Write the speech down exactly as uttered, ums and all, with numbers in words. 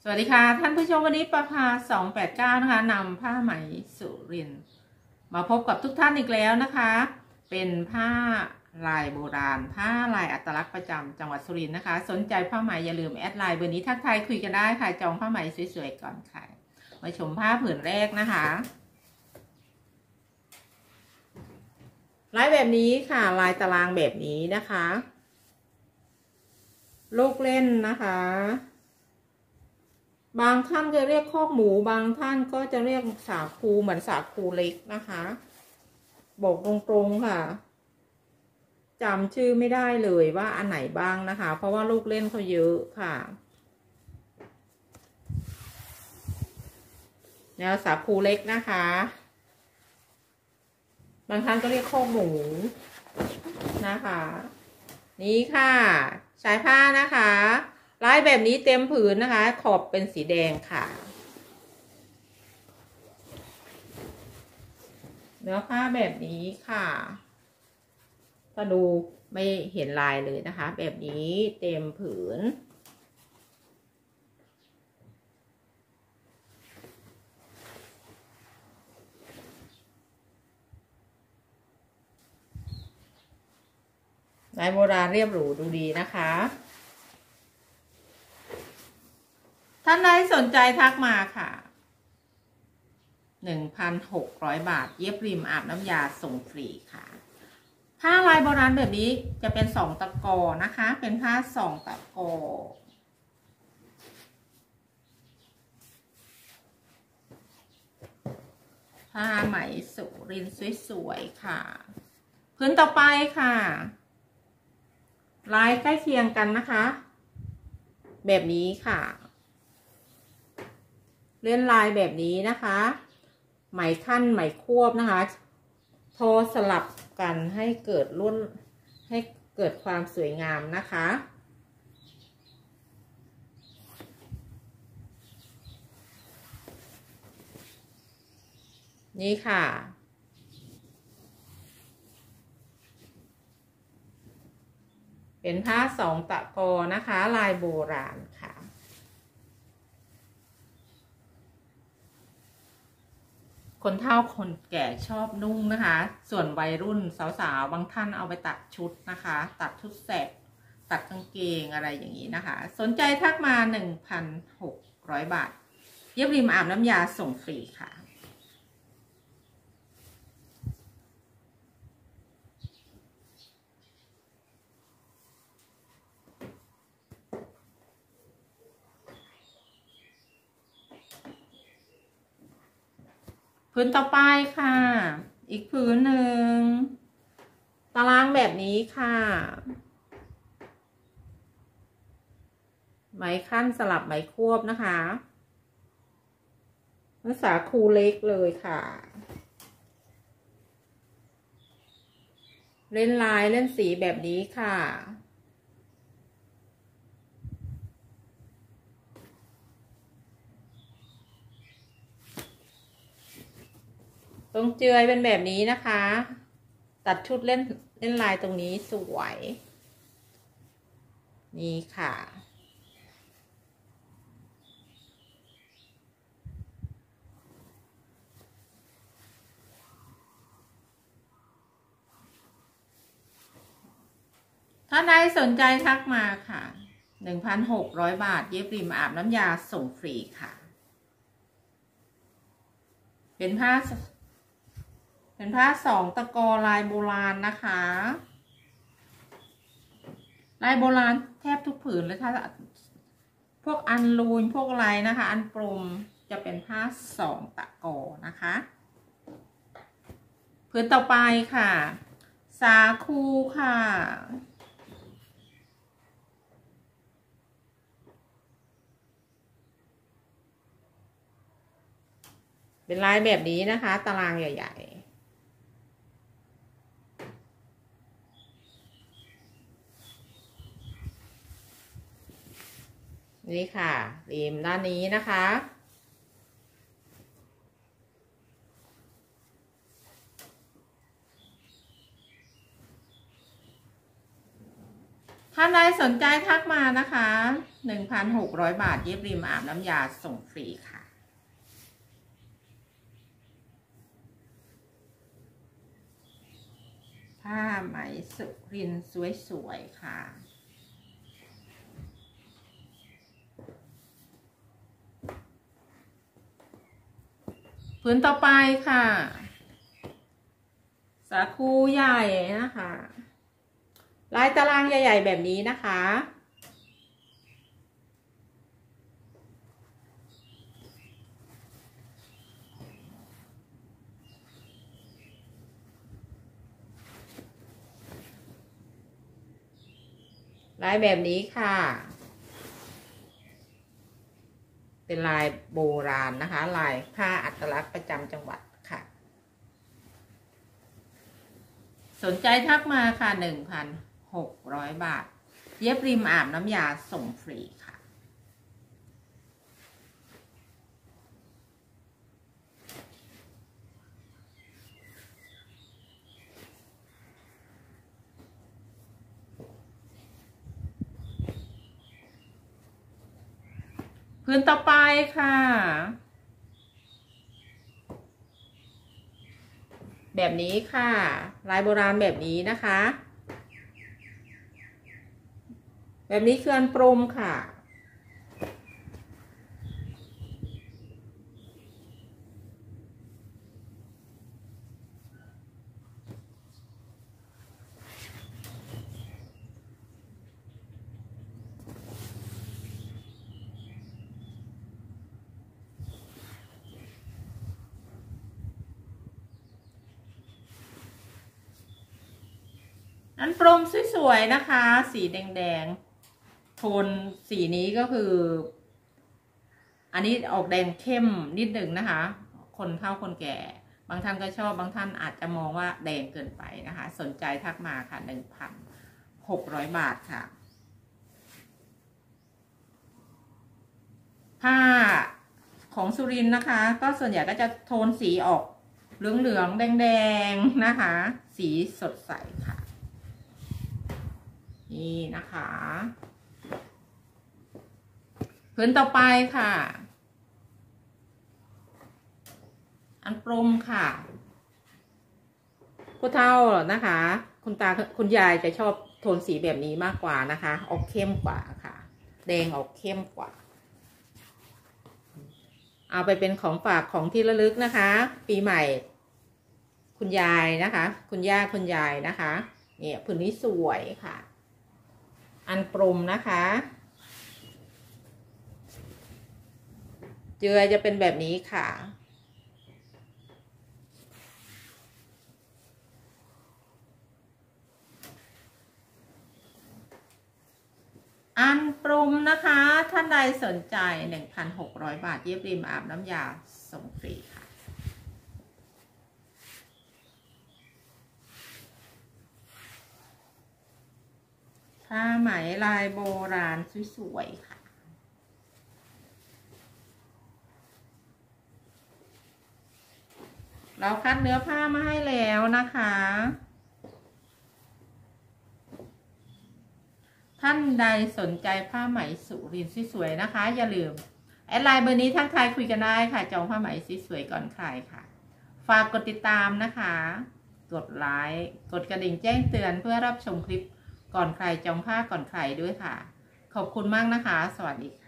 สวัสดีค่ะท่านผู้ชมวันนี้ประภาสองแปดเก้านะคะนำผ้าไหมสุรินทร์มาพบกับทุกท่านอีกแล้วนะคะเป็นผ้าลายโบราณผ้าลายอัตลักษณ์ประจำจังหวัดสุรินทร์นะคะสนใจผ้าไหมอย่าลืมแอดไลน์เบอร์นี้ทักทายคุยกันได้ค่ะจองผ้าไหมสวยๆก่อนค่ะมาชมผ้าผืนแรกนะคะลายแบบนี้ค่ะลายตารางแบบนี้นะคะลูกเล่นนะคะบางท่านจะเรียกคอกหมูบางท่านก็จะเรียกสาคูเหมือนสาคูเล็กนะคะบอกตรงๆค่ะจำชื่อไม่ได้เลยว่าอันไหนบ้างนะคะเพราะว่าลูกเล่นเขาเยอะค่ะแนวสาคูเล็กนะคะบางท่านก็เรียกคอกหมูนะคะนี่ค่ะสายผ้านะคะลายแบบนี้เต็มผืนนะคะขอบเป็นสีแดงค่ะเนื้อผ้าแบบนี้ค่ะก็ดูไม่เห็นลายเลยนะคะแบบนี้เต็มผืนลายโบราณเรียบหรูดูดีนะคะท่านใดสนใจทักมาค่ะ หนึ่งพันหกร้อย บาทเย็บริมอาบน้ำยาส่งฟรีค่ะผ้าลายโบราณแบบนี้จะเป็นสองตะกอนะคะเป็นผ้าสองตะกอผ้าไหมสุรินทร์สวยๆค่ะพื้นต่อไปค่ะลายใกล้เคียงกันนะคะแบบนี้ค่ะเล่นลายแบบนี้นะคะไหมขั้นไหมควบนะคะทอสลับกันให้เกิดรุ่นให้เกิดความสวยงามนะคะนี่ค่ะเป็นผ้าสองตะกอนะคะลายโบราณค่ะคนเฒ่าคนแก่ชอบนุ่งนะคะส่วนวัยรุ่นสาวๆบางท่านเอาไปตัดชุดนะคะตัดชุดแสกตัดกางเกงอะไรอย่างนี้นะคะสนใจทักมา หนึ่งพันหกร้อย บาทเย็บริมอาบน้ำยาส่งฟรีค่ะพื้นต่อไปค่ะอีกพื้นหนึ่งตารางแบบนี้ค่ะไหมขั้นสลับไหมควบนะคะนักษาคูเล็กเลยค่ะเล่นลายเล่นสีแบบนี้ค่ะตรงเจือยเป็นแบบนี้นะคะตัดชุดเล่นเล่นลายตรงนี้สวยนี่ค่ะถ้าใดสนใจทักมาค่ะ หนึ่งพันหกร้อย บาทเย็บริมอาบน้ำยาส่งฟรีค่ะเป็นผ้าเป็นผ้าสองตะกอลายโบราณนะคะลายโบราณแทบทุกผืนเลยถ้าพวกอันลูนพวกอะไรนะคะอันปรมจะเป็นผ้าสองตะกอนะคะผืนต่อไปค่ะสาคูค่ะเป็นลายแบบนี้นะคะตารางใหญ่ๆนี่ค่ะริมด้านนี้นะคะท่านใดสนใจทักมานะคะ หนึ่งพันหกร้อย บาทเย็บริมอาบน้ำยาส่งฟรีค่ะผ้าไหมสุรินทร์สวยๆค่ะผืนต่อไปค่ะสาคูใหญ่นะคะลายตารางใหญ่ๆแบบนี้นะคะลายแบบนี้ค่ะเป็นลายโบราณนะคะลายผ้าอัตลักษณ์ประจำจังหวัดค่ะสนใจทักมาค่ะ หนึ่งพันหกร้อย บาทเย็บริมอาบน้ำยาส่งฟรีค่ะพื้นต่อไปค่ะแบบนี้ค่ะลายโบราณแบบนี้นะคะแบบนี้คืออันปรมค่ะอันปรมสวยๆนะคะสีแดงๆโทนสีนี้ก็คืออันนี้ออกแดงเข้มนิดหนึ่งนะคะคนเฒ่าคนแก่บางท่านก็ชอบบางท่านอาจจะมองว่าแดงเกินไปนะคะสนใจทักมาค่ะ หนึ่งพันหกร้อย บาทค่ะผ้าของสุรินทร์นะคะก็ส่วนใหญ่ก็จะโทนสีออกเหลืองๆแดงๆนะคะสีสดใสค่ะนี่นะคะผืนต่อไปค่ะอันปรมค่ะผู้เฒ่านะคะคุณตาคุณยายจะชอบโทนสีแบบนี้มากกว่านะคะออกเข้มกว่าค่ะแดงออกเข้มกว่าเอาไปเป็นของฝากของที่ระลึกนะคะปีใหม่คุณยายนะคะคุณย่าคุณยายนะคะเนี่ยผืนนี้สวยค่ะอันปรมนะคะเจือจะเป็นแบบนี้ค่ะอันปรุงนะคะท่านใดสนใจ หนึ่งพันหกร้อย บาทเย็บริมอาบน้ำยาส่งฟรีค่ะผ้าไหมลายโบราณสวยๆค่ะเราคัดเนื้อผ้ามาให้แล้วนะคะท่านใดสนใจผ้าไหมสุรินทร์สวยๆนะคะอย่าลืมแอดไลน์เบอร์นี้ทักทายคุยกันได้ค่ะจองผ้าไหมสวยๆก่อนใครค่ะฝากกดติดตามนะคะกดไลค์กดกระดิ่งแจ้งเตือนเพื่อรับชมคลิปก่อนใครจองผ้าก่อนใครด้วยค่ะขอบคุณมากนะคะสวัสดีค่ะ